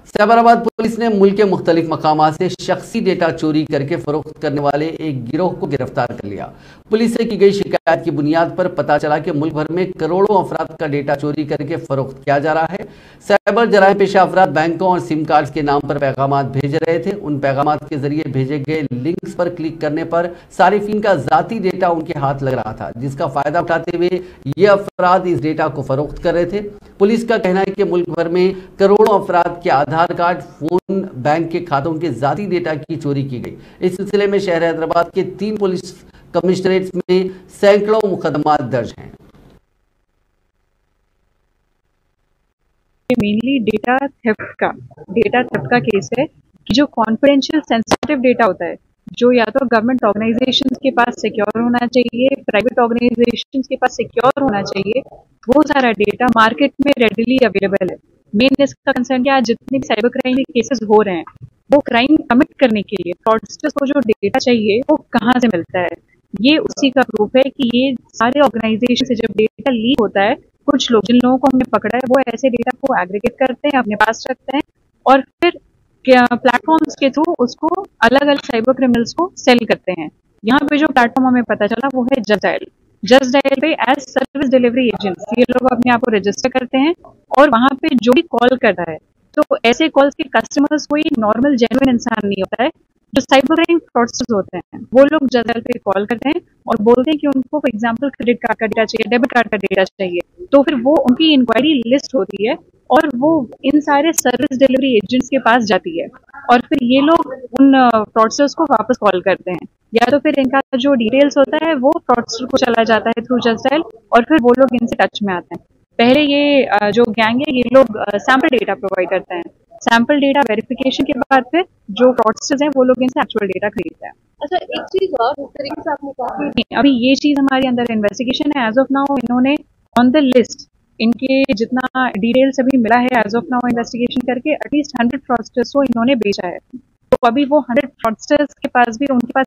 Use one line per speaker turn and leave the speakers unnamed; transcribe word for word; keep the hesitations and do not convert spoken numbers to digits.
Cyberabad police ने मुल्क के मुख्तलिफ मकामात से शख्सी डेटा चोरी करके फरोख्त करने वाले एक गिरोह को गिरफ्तार कर लिया। पुलिस से की गई शिकायत की बुनियाद पर पता चला कि मुल्क भर में करोड़ों अफराद का डेटा चोरी करके फरोख्त किया जा रहा है। साइबर जराइम पेशा अफराद बैंकों और सिम कार्ड के नाम पर पैगाम भेज रहे थे। उन पैगाम के जरिए भेजे गए लिंक्स पर क्लिक करने पर सारिफिन का जाती डेटा उनके हाथ लग रहा था, जिसका फायदा उठाते हुए ये अफराद इस डेटा को फरोख्त कर रहे थे। पुलिस का कहना है कि मुल्क भर में करोड़ों अफराद के आधार कार्ड, फोन, बैंक के खातों के जाती डेटा की चोरी की गई। इस सिलसिले में शहर हैदराबाद के तीन पुलिस कमिश्नरेट्स में सैकड़ों मुकदमा दर्ज हैं।
मेनली डेटा थेफ्ट का डेटा थेफ्ट का केस है कि जो कॉन्फिडेंशियल सेंसिटिव डेटा होता है, जो या तो गवर्नमेंट ऑर्गेनाइजेशंस के पास सिक्योर होना चाहिए, प्राइवेट ऑर्गेनाइजेशंस के पास सिक्योर होना चाहिए, वो सारा डेटा मार्केट में रेडिली अवेलेबल है। मेन इसका कंसर्न क्या है, जितने साइबर क्राइम के केसेस हो रहे हैं, वो क्राइम कमिट करने के लिए फ्रॉडस्टर्स को जो डेटा चाहिए वो कहाँ से मिलता है। ये उसी का प्रूफ है कि ये सारे ऑर्गेनाइजेशन से जब डेटा लीक होता है, कुछ लोग, जिन लोगों को हमने पकड़ा है, वो ऐसे डेटा को एग्रीगेट करते हैं, अपने पास रखते हैं और फिर प्लेटफॉर्म्स के थ्रू उसको अलग अलग साइबर क्रिमिनल्स को सेल करते हैं। यहाँ पे जो प्लेटफॉर्म हमें पता चला वो है जस्ट डायल। जस्ट डायल पे एज सर्विस डिलीवरी एजेंट्स ये लोग अपने आप को रजिस्टर करते हैं और वहाँ पे जो भी कॉल कर रहा है, तो ऐसे कॉल्स के कस्टमर्स कोई नॉर्मल जेन्युइन इंसान नहीं होता है। जो साइबर क्राइम फ्रॉडस्टर्स होते हैं वो लोग जस्ट डायल पे कॉल करते हैं और बोलते हैं कि उनको फॉर एग्जांपल क्रेडिट कार्ड का डेटा चाहिए, डेबिट कार्ड का डेटा चाहिए, तो फिर वो उनकी इंक्वायरी लिस्ट होती है और वो इन सारे सर्विस डिलीवरी एजेंट्स के पास जाती है और फिर ये लोग उन फ्रॉडस्टर्स को वापस कॉल करते हैं, या तो फिर इनका जो डिटेल्स होता है वो फ्रॉडस्टर को चला जाता है थ्रू जस्ट डायल और फिर वो लोग इनसे टच में आते हैं। पहले ये जो गैंग है ये लोग सैंपल डेटा प्रोवाइड करते हैं, सैंपल डेटा वेरिफिकेशन के बाद फिर जो फ्रॉडस्टर्स हैं वो लोग इनसे एक्चुअल डेटा खरीदते हैं।
अच्छा, एक चीज और इस तरीके से आपने कहा,
अभी ये चीज हमारे अंदर इन्वेस्टिगेशन है। एज ऑफ नाउ इन्होंने ऑन द लिस्ट इनके जितना डिटेल्स अभी मिला है एज ऑफ नाउ इन्वेस्टिगेशन करके एटलीस्ट हंड्रेड फ्रॉडस्टर्स को इन्होंने बेचा है। तो अभी वो हंड्रेड फ्रॉडस्टर्स के पास भी उनके पास